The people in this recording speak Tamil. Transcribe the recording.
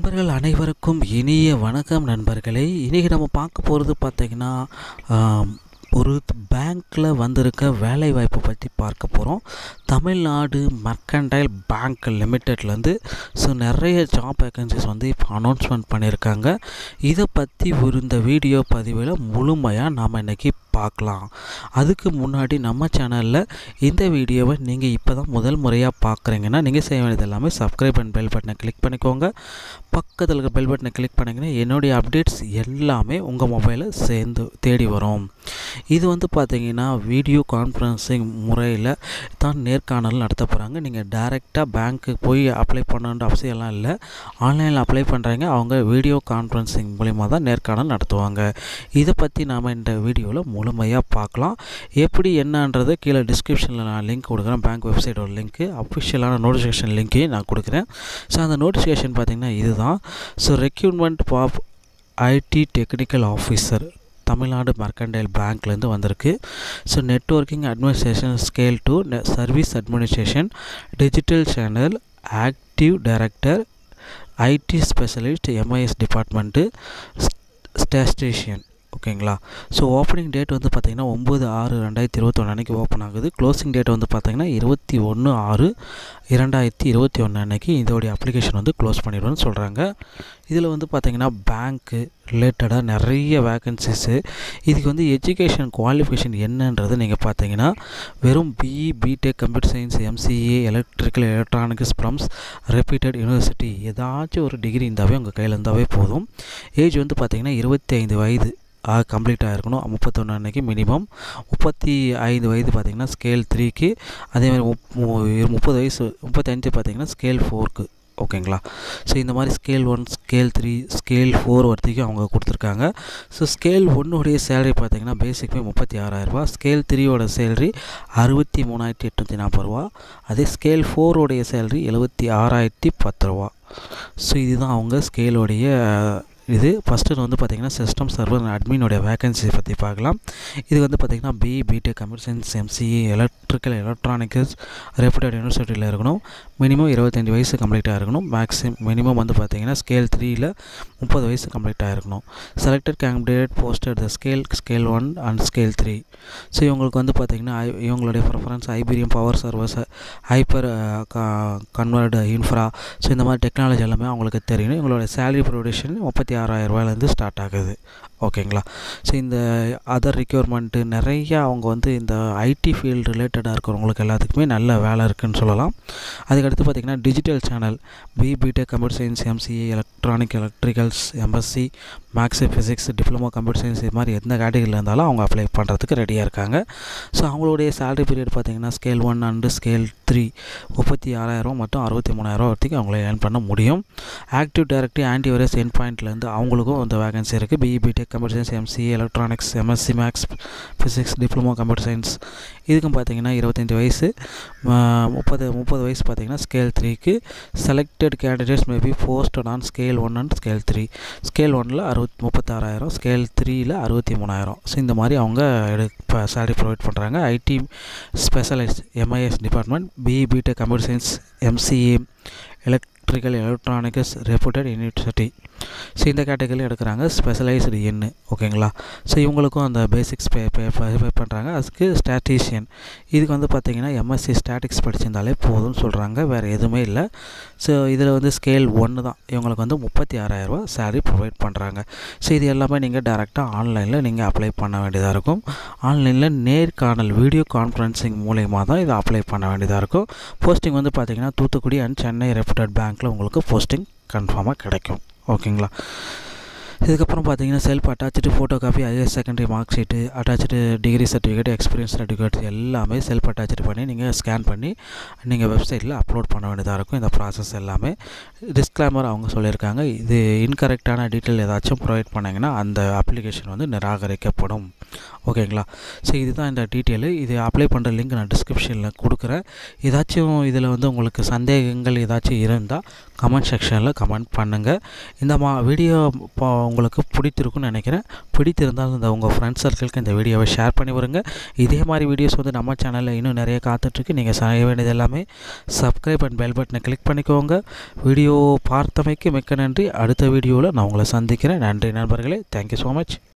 நண்பர்கள் அனைவருக்கும் இனிய வணக்கம் நண்பர்களே. இன்றைக்கி நம்ம பார்க்க போகிறது பார்த்திங்கன்னா ஒரு பேங்க்கில் வந்திருக்க வேலைவாய்ப்பை பற்றி பார்க்க போகிறோம். தமிழ்நாடு மெர்கன்டைல் பேங்க் லிமிட்டட்லேருந்து நிறைய ஜாப் வேக்கன்சிஸ் வந்து இப்போ அனௌன்ஸ்மெண்ட் பண்ணியிருக்காங்க. இதை பற்றி இந்த வீடியோ பதிவில் முழுமையாக நாம் இன்றைக்கி பார்க்கலாம். அதுக்கு முன்னாடி நம்ம சேனலில் இந்த வீடியோவை நீங்கள் இப்போ தான் முதல் முறையாக பார்க்குறீங்கன்னா நீங்கள் செய்ய வேண்டியது எல்லாமே சப்ஸ்கிரைப் அண்ட் பெல் பட்டனை கிளிக் பண்ணிக்கோங்க. பக்கத்தில் இருக்கிற பெல் பட்டனை கிளிக் பண்ணிங்கன்னா என்னுடைய அப்டேட்ஸ் எல்லாமே உங்கள் மொபைலில் சேர்ந்து தேடி வரும். இது வந்து பார்த்திங்கன்னா வீடியோ கான்ஃபரன்சிங் முறையில் தான் நேர்காணல் நடத்த போகிறாங்க. நீங்கள் டைரெக்டாக பேங்க்கு போய் அப்ளை பண்ணணுன்ற அவசியம்லாம் இல்லை. ஆன்லைனில் அப்ளை பண்ணுறாங்க, அவங்க வீடியோ கான்ஃபரன்சிங் மூலிமா தான் நேர்காணல் நடத்துவாங்க. இதை பற்றி நாம் இந்த வீடியோவில் முழுமையாக பார்க்கலாம். எப்படி என்னன்றது கீழே டிஸ்கிரிப்ஷனில் நான் லிங்க் கொடுக்குறேன். பேங்க் வெப்சைட்டோட லிங்க்கு, அஃபிஷியலான நோட்டிஃபிகேஷன் லிங்க்கையும் நான் கொடுக்குறேன். அந்த நோட்டிஃபிகேஷன் பார்த்திங்கன்னா இதுதான். Recruitment of IT technical officer Tamil Nadu mercantile பேங்க்லேருந்து வந்திருக்கு. Networking administration scale 2 service administration digital channel active director IT specialist MIS department statistician. ஓகேங்களா. ஓப்பனிங் டேட் வந்து பார்த்திங்கன்னா 9/6/2021 அன்றைக்கி ஓப்பன் ஆகுது. க்ளோசிங் டேட் வந்து பார்த்திங்கன்னா 21/6/2021 அன்றைக்கி இதோடைய அப்ளிகேஷன் வந்து க்ளோஸ் பண்ணிடுவோன்னு சொல்கிறாங்க. இதில் வந்து பார்த்திங்கன்னா பேங்க்கு ரிலேட்டடாக நிறைய வேக்கன்சிஸு. இதுக்கு வந்து எஜுகேஷன் குவாலிஃபிகேஷன் என்னன்றது நீங்கள் பார்த்தீங்கன்னா வெறும் BE BTech computer science MCA electrical electronics from reputed university ஏதாச்சும் ஒரு டிகிரி இருந்தாவே உங்கள் கையில் இருந்தாவே போதும். ஏஜ் வந்து பார்த்திங்கன்னா 25 வயது கம்ப்ளீட் ஆகிருக்கணும். 31 அன்றைக்கி மினிமம். 35 வயது பார்த்திங்கன்னா ஸ்கேல் 3க்கு, அதேமாதிரி 30 வயசு 35 பார்த்திங்கன்னா ஸ்கேல் 4க்கு. ஓகேங்களா. இந்த மாதிரி ஸ்கேல் 1 ஸ்கேல் 3 ஸ்கேல் 4 வரைக்கும் அவங்க கொடுத்துருக்காங்க. ஸ்கேல் 1உடைய சேலரி பார்த்திங்கன்னா பேசிக்மே 36,000 ரூபா. ஸ்கேல் 3யோட சேலரி 63,840 ரூபா. அதே ஸ்கேல் 4உடைய சேலரி 76,010 ரூபா. இதுதான் அவங்க ஸ்கேலோடைய இது. ஃபஸ்ட்டு வந்து பார்த்திங்கன்னா சிஸ்டம் சர்வர் அட்மினோடைய வேக்கன்சி பற்றி பார்க்கலாம். இது வந்து பார்த்திங்கன்னா BE BTech computer science MCA electrical electronics reputed யூனிவர்சிட்டியில் இருக்கணும். மினிமம் 25 வயசு கம்ப்ளீட்டாக இருக்கணும். மினிமம் வந்து பார்த்திங்கன்னா ஸ்கேல் 3ல் 30 வயசு கம்ப்ளீட்டாக இருக்கணும். Selected candidate posted the scale 1 and scale 3. இவங்களுக்கு வந்து பார்த்திங்கன்னா இவங்களுடைய ப்ரிஃபரன்ஸ் ஐபீரியம் power servers hyper converged infra இந்த மாதிரி டெக்னாலஜி எல்லாமே அவங்களுக்கு தெரியணும். இவங்களோட சேலரி ப்ரொடியூஷன் 36,000 ரூபாயிலேருந்து ஸ்டார்ட் ஆகுது. ஓகேங்களா. இந்த அதர் ரிக்யூர்மெண்ட்டு நிறையா அவங்க வந்து இந்த ஐடி ஃபீல்டு ரிலேட்டடாக இருக்கிறவங்களுக்கு எல்லாத்துக்குமே நல்ல வேலை இருக்குதுன்னு சொல்லலாம். அதுக்கடுத்து பார்த்திங்கன்னா digital channel BE BTech computer science MCA electricals MSc maths physics diploma computer science இது மாதிரி எந்த கேட்டகரியில் இருந்தாலும் அவங்க அப்ளை பண்ணுறதுக்கு ரெடியாக இருக்காங்க. அவங்களுடைய சேலரி பீரியட் பார்த்திங்கன்னா ஸ்கேல் 1 அண்டு ஸ்கேல் 3 36,000 மற்றும் 63,000 வரைக்கும் அவங்கள ஏர்ன் பண்ண முடியும். ஆக்டிவ் டைரக்டிவ் ஆன்டிவைரஸ் எண்ட் பாயிண்ட்லேருந்து அவங்களுக்கும் இந்த வேகன்சி இருக்குது. BE BTech computer science MCA electronics MSc maths physics diploma computer science இதுக்கும் பார்த்திங்கன்னா 25 வயசு 30 வயசு பார்த்திங்கன்னா ஸ்கேல் 3க்கு. Selected candidates maybe posted on scale 1 and scale 3. Scale 1ல் 36,000 ஸ்கேல் 3ல் 63,000. இந்த மாதிரி அவங்க சேலரி ப்ரொவைட் பண்ணுறாங்க. IT specialist MIS department BE BTech computer science MCA electrical electronics reputed university இந்த கேட்டகரியில் எடுக்கிறாங்க. ஸ்பெஷலைஸ்டு எண்ணு. ஓகேங்களா. இவங்களுக்கும் அந்த பேசிக்ஸ் பே பண்ணுறாங்க. அதுக்கு ஸ்டாட்டிஸ்டிஷியன் இதுக்கு வந்து பார்த்திங்கன்னா எம்எஸ்சி ஸ்டாட்டிக்ஸ் படிச்சிருந்தாலே போதும்னு சொல்கிறாங்க. வேறு எதுவுமே இல்லை. இதில் வந்து ஸ்கேல் 1 தான். இவங்களுக்கு வந்து 36,000 ரூபா சேலரி ப்ரொவைட் பண்ணுறாங்க. இது எல்லாமே நீங்கள் டேரெக்டாக ஆன்லைனில் நீங்கள் அப்ளை பண்ண வேண்டியதாக இருக்கும். ஆன்லைனில் நேர்காணல் வீடியோ கான்ஃபரன்சிங் மூலயமா தான் இதை அப்ளை பண்ண வேண்டியதாக இருக்கும். போஸ்டிங் வந்து பார்த்திங்கன்னா தூத்துக்குடி அண்ட் சென்னை ரெப்யூட்டட் பேங்க்கில் உங்களுக்கு போஸ்டிங் கன்ஃபார்மாக கிடைக்கும். ஓகேங்களா. இதுக்கப்புறம் பார்த்தீங்கன்னா self attach photo copy higher secondary mark sheet attach degree certificate experience certificate எல்லாமே செல்ஃப் அட்டாச்சு பண்ணி நீங்கள் ஸ்கேன் பண்ணி நீங்கள் வெப்சைட்டில் அப்லோட் பண்ண வேண்டியதாக இருக்கும். இந்த ப்ராசஸ் எல்லாமே டிஸ்க்ளைமர் அவங்க சொல்லியிருக்காங்க. இது இன்கரெக்டான டீட்டெயில் ஏதாச்சும் ப்ரொவைட் பண்ணிங்கன்னா அந்த அப்ளிகேஷன் வந்து நிராகரிக்கப்படும். ஓகேங்களா. ஸோ இதுதான் இந்த டீட்டெயிலு. இது அப்ளை பண்ணுற லிங்க் நான் டிஸ்கிரிப்ஷனில் கொடுக்குறேன். ஏதாச்சும் இதில் வந்து உங்களுக்கு சந்தேகங்கள் ஏதாச்சும் இருந்தால் கமெண்ட் செக்ஷனில் கமெண்ட் பண்ணுங்கள். இந்த வீடியோ உங்களுக்கு பிடித்திருக்குன்னு நினைக்கிறேன். பிடித்திருந்தால் உங்கள் ஃப்ரெண்ட்ஸ் சர்க்கிளுக்கு இந்த வீடியோவை ஷேர் பண்ணி வருங்க. இதே மாதிரி வீடியோஸ் வந்து நம்ம சேனலில் இன்னும் நிறைய காத்துட்ருக்கு. நீங்கள் செய்ய வேண்டியது எல்லாமே சப்ஸ்கிரைப் அண்ட் பெல் பட்டனை கிளிக் பண்ணிக்கோங்க. வீடியோ பார்த்தமைக்கு மிக்க நன்றி. அடுத்த வீடியோவில் நான் உங்களை சந்திக்கிறேன். நன்றி நண்பர்களே. Thank you so much.